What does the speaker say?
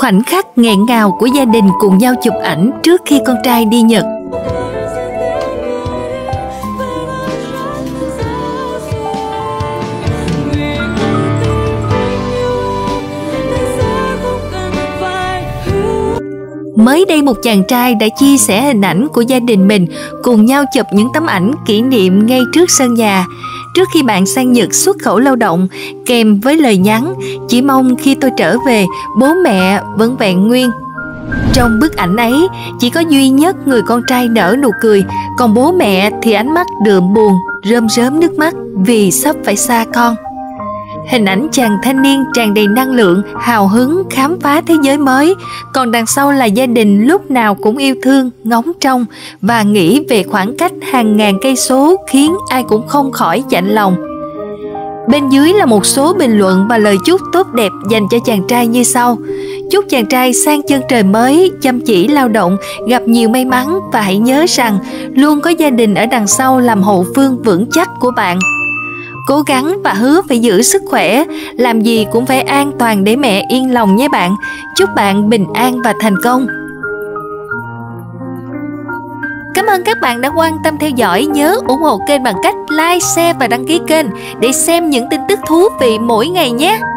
Khoảnh khắc nghẹn ngào của gia đình cùng nhau chụp ảnh trước khi con trai đi Nhật. Mới đây một chàng trai đã chia sẻ hình ảnh của gia đình mình cùng nhau chụp những tấm ảnh kỷ niệm ngay trước sân nhà trước khi bạn sang Nhật xuất khẩu lao động, kèm với lời nhắn: chỉ mong khi tôi trở về, bố mẹ vẫn vẹn nguyên. Trong bức ảnh ấy, chỉ có duy nhất người con trai nở nụ cười, còn bố mẹ thì ánh mắt đượm buồn, rơm rớm nước mắt vì sắp phải xa con. Hình ảnh chàng thanh niên tràn đầy năng lượng, hào hứng khám phá thế giới mới, còn đằng sau là gia đình lúc nào cũng yêu thương, ngóng trông và nghĩ về khoảng cách hàng ngàn cây số khiến ai cũng không khỏi chạnh lòng. Bên dưới là một số bình luận và lời chúc tốt đẹp dành cho chàng trai như sau: chúc chàng trai sang chân trời mới, chăm chỉ lao động, gặp nhiều may mắn và hãy nhớ rằng luôn có gia đình ở đằng sau làm hậu phương vững chắc của bạn. Cố gắng và hứa phải giữ sức khỏe, làm gì cũng phải an toàn để mẹ yên lòng nhé bạn. Chúc bạn bình an và thành công. Cảm ơn các bạn đã quan tâm theo dõi. Nhớ ủng hộ kênh bằng cách like, share và đăng ký kênh để xem những tin tức thú vị mỗi ngày nhé.